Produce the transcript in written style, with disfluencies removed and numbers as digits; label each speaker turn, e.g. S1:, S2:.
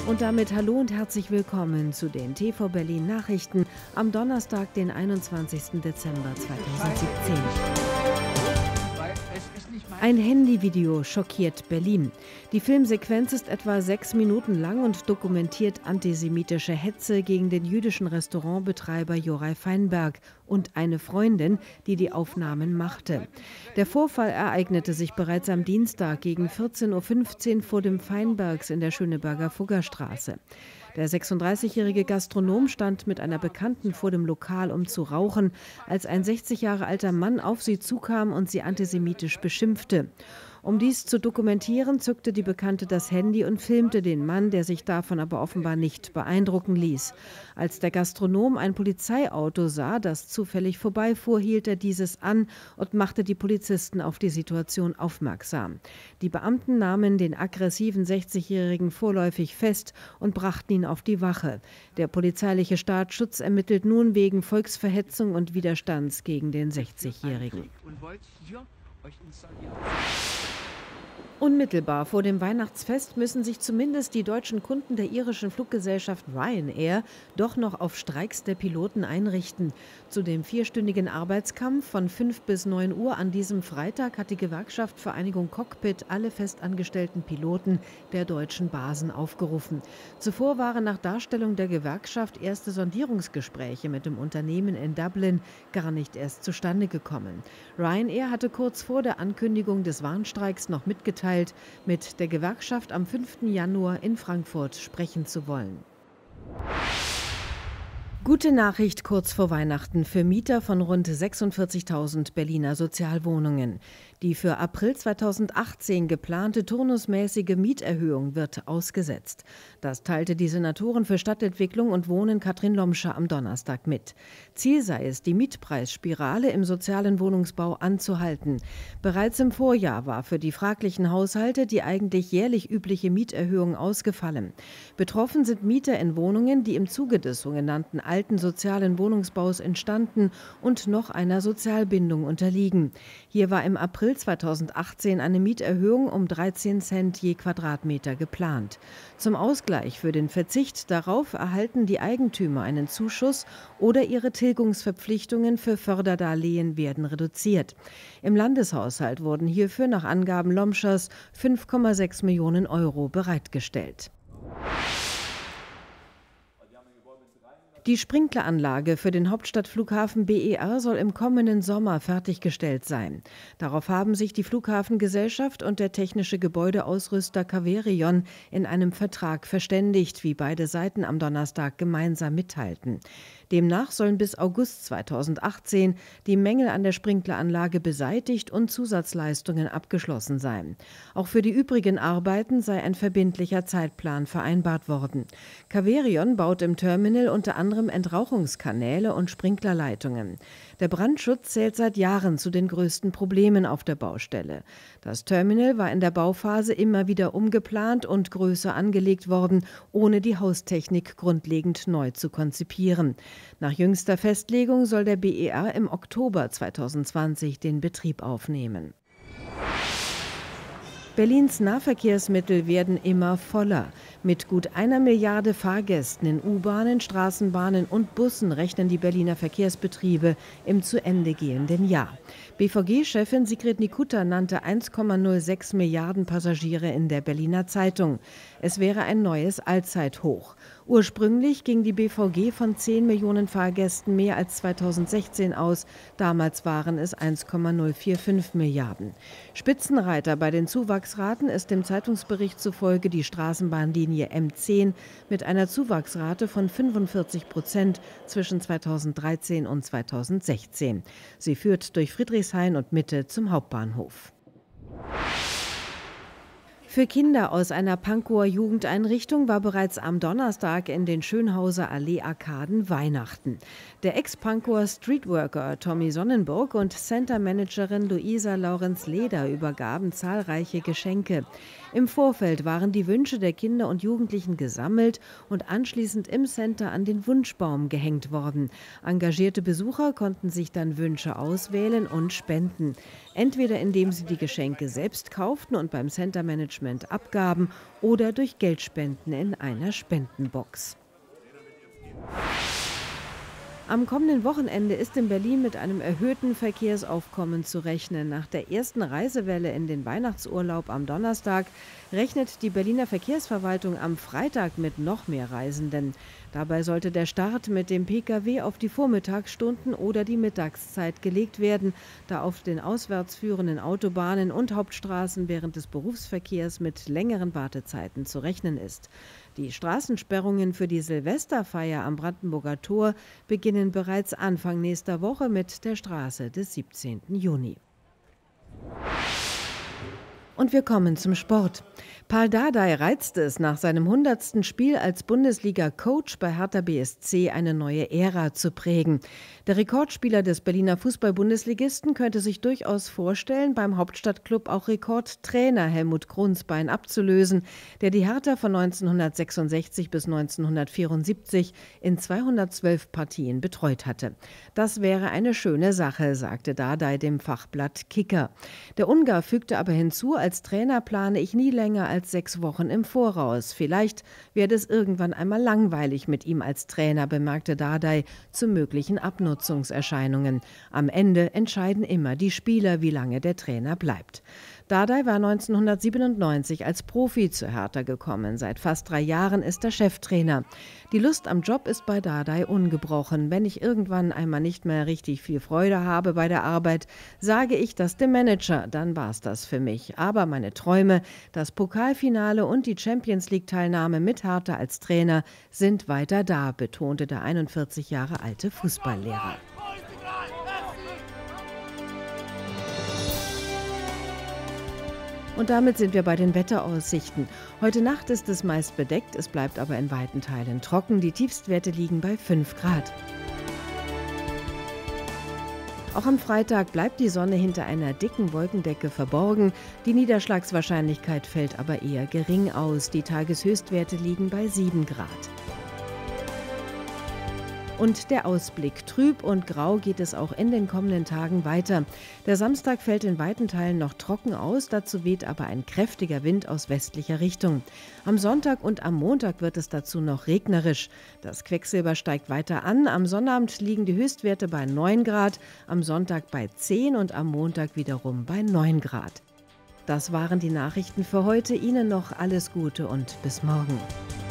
S1: Und damit hallo und herzlich willkommen zu den TV Berlin Nachrichten am Donnerstag, den 21. Dezember 2017. Ein Handyvideo schockiert Berlin. Die Filmsequenz ist etwa 6 Minuten lang und dokumentiert antisemitische Hetze gegen den jüdischen Restaurantbetreiber Yoray Feinberg und eine Freundin, die die Aufnahmen machte. Der Vorfall ereignete sich bereits am Dienstag gegen 14:15 Uhr vor dem Feinbergs in der Schöneberger Fuggerstraße. Der 36-jährige Gastronom stand mit einer Bekannten vor dem Lokal, um zu rauchen, als ein 60 Jahre alter Mann auf sie zukam und sie antisemitisch beschimpfte. Um dies zu dokumentieren, zückte die Bekannte das Handy und filmte den Mann, der sich davon aber offenbar nicht beeindrucken ließ. Als der Gastronom ein Polizeiauto sah, das zufällig vorbeifuhr, hielt er dieses an und machte die Polizisten auf die Situation aufmerksam. Die Beamten nahmen den aggressiven 60-Jährigen vorläufig fest und brachten ihn auf die Wache. Der polizeiliche Staatsschutz ermittelt nun wegen Volksverhetzung und Widerstands gegen den 60-Jährigen. Unmittelbar vor dem Weihnachtsfest müssen sich zumindest die deutschen Kunden der irischen Fluggesellschaft Ryanair doch noch auf Streiks der Piloten einrichten. Zu dem 4-stündigen Arbeitskampf von 5 bis 9 Uhr an diesem Freitag hat die Gewerkschaft Vereinigung Cockpit alle festangestellten Piloten der deutschen Basen aufgerufen. Zuvor waren nach Darstellung der Gewerkschaft erste Sondierungsgespräche mit dem Unternehmen in Dublin gar nicht erst zustande gekommen. Ryanair hatte kurz vor der Ankündigung des Warnstreiks noch mitgeteilt, mit der Gewerkschaft am 5. Januar in Frankfurt sprechen zu wollen. Gute Nachricht kurz vor Weihnachten für Mieter von rund 46.000 Berliner Sozialwohnungen. Die für April 2018 geplante turnusmäßige Mieterhöhung wird ausgesetzt. Das teilte die Senatorin für Stadtentwicklung und Wohnen Katrin Lomscher am Donnerstag mit. Ziel sei es, die Mietpreisspirale im sozialen Wohnungsbau anzuhalten. Bereits im Vorjahr war für die fraglichen Haushalte die eigentlich jährlich übliche Mieterhöhung ausgefallen. Betroffen sind Mieter in Wohnungen, die im Zuge des sogenannten alten sozialen Wohnungsbaus entstanden und noch einer Sozialbindung unterliegen. Hier war im April 2018 eine Mieterhöhung um 13 Cent je Quadratmeter geplant. Zum Ausgleich für den Verzicht darauf erhalten die Eigentümer einen Zuschuss oder ihre Tilgungsverpflichtungen für Förderdarlehen werden reduziert. Im Landeshaushalt wurden hierfür nach Angaben Lomschers 5,6 Millionen Euro bereitgestellt. Die Sprinkleranlage für den Hauptstadtflughafen BER soll im kommenden Sommer fertiggestellt sein. Darauf haben sich die Flughafengesellschaft und der technische Gebäudeausrüster Caverion in einem Vertrag verständigt, wie beide Seiten am Donnerstag gemeinsam mitteilten. Demnach sollen bis August 2018 die Mängel an der Sprinkleranlage beseitigt und Zusatzleistungen abgeschlossen sein. Auch für die übrigen Arbeiten sei ein verbindlicher Zeitplan vereinbart worden. Caverion baut im Terminal unter anderem Entrauchungskanäle und Sprinklerleitungen. Der Brandschutz zählt seit Jahren zu den größten Problemen auf der Baustelle. Das Terminal war in der Bauphase immer wieder umgeplant und größer angelegt worden, ohne die Haustechnik grundlegend neu zu konzipieren. Nach jüngster Festlegung soll der BER im Oktober 2020 den Betrieb aufnehmen. Berlins Nahverkehrsmittel werden immer voller. Mit gut 1 Milliarde Fahrgästen in U-Bahnen, Straßenbahnen und Bussen rechnen die Berliner Verkehrsbetriebe im zu Ende gehenden Jahr. BVG-Chefin Sigrid Nikutta nannte 1,06 Milliarden Passagiere in der Berliner Zeitung. Es wäre ein neues Allzeithoch. Ursprünglich ging die BVG von 10 Millionen Fahrgästen mehr als 2016 aus. Damals waren es 1,045 Milliarden. Spitzenreiter bei den Zuwachsraten ist dem Zeitungsbericht zufolge die Straßenbahnlinie M10 mit einer Zuwachsrate von 45% zwischen 2013 und 2016. Sie führt durch Friedrichshain und Mitte zum Hauptbahnhof. Für Kinder aus einer Pankower Jugendeinrichtung war bereits am Donnerstag in den Schönhauser Allee-Arkaden Weihnachten. Der Ex-Pankower Streetworker Tommy Sonnenburg und Centermanagerin Luisa Laurenz-Leder übergaben zahlreiche Geschenke. Im Vorfeld waren die Wünsche der Kinder und Jugendlichen gesammelt und anschließend im Center an den Wunschbaum gehängt worden. Engagierte Besucher konnten sich dann Wünsche auswählen und spenden. Entweder indem sie die Geschenke selbst kauften und beim Centermanagement abgaben oder durch Geldspenden in einer Spendenbox. Am kommenden Wochenende ist in Berlin mit einem erhöhten Verkehrsaufkommen zu rechnen. Nach der ersten Reisewelle in den Weihnachtsurlaub am Donnerstag rechnet die Berliner Verkehrsverwaltung am Freitag mit noch mehr Reisenden. Dabei sollte der Start mit dem Pkw auf die Vormittagsstunden oder die Mittagszeit gelegt werden, da auf den auswärts führenden Autobahnen und Hauptstraßen während des Berufsverkehrs mit längeren Wartezeiten zu rechnen ist. Die Straßensperrungen für die Silvesterfeier am Brandenburger Tor beginnen bereits Anfang nächster Woche mit der Straße des 17. Juni. Und wir kommen zum Sport. Pal Dardai reizt es, nach seinem 100. Spiel als Bundesliga-Coach bei Hertha BSC eine neue Ära zu prägen. Der Rekordspieler des Berliner Fußball-Bundesligisten könnte sich durchaus vorstellen, beim Hauptstadtklub auch Rekordtrainer Helmut Grunsbein abzulösen, der die Hertha von 1966 bis 1974 in 212 Partien betreut hatte. Das wäre eine schöne Sache, sagte Dardai dem Fachblatt Kicker. Der Ungar fügte aber hinzu, als Trainer plane ich nie länger als 6 Wochen im Voraus. Vielleicht werde es irgendwann einmal langweilig mit ihm als Trainer, bemerkte Dardai zu möglichen Abnutzungserscheinungen. Am Ende entscheiden immer die Spieler, wie lange der Trainer bleibt. Dardai war 1997 als Profi zu Hertha gekommen. Seit fast 3 Jahren ist er Cheftrainer. Die Lust am Job ist bei Dardai ungebrochen. Wenn ich irgendwann einmal nicht mehr richtig viel Freude habe bei der Arbeit, sage ich das dem Manager, dann war's das für mich. Aber meine Träume, das Pokalfinale und die Champions-League-Teilnahme mit Hertha als Trainer sind weiter da, betonte der 41 Jahre alte Fußballlehrer. Und damit sind wir bei den Wetteraussichten. Heute Nacht ist es meist bedeckt, es bleibt aber in weiten Teilen trocken. Die Tiefstwerte liegen bei 5 Grad. Auch am Freitag bleibt die Sonne hinter einer dicken Wolkendecke verborgen. Die Niederschlagswahrscheinlichkeit fällt aber eher gering aus. Die Tageshöchstwerte liegen bei 7 Grad. Und der Ausblick: Trüb und grau geht es auch in den kommenden Tagen weiter. Der Samstag fällt in weiten Teilen noch trocken aus, dazu weht aber ein kräftiger Wind aus westlicher Richtung. Am Sonntag und am Montag wird es dazu noch regnerisch. Das Quecksilber steigt weiter an. Am Sonnabend liegen die Höchstwerte bei 9 Grad, am Sonntag bei 10 und am Montag wiederum bei 9 Grad. Das waren die Nachrichten für heute. Ihnen noch alles Gute und bis morgen.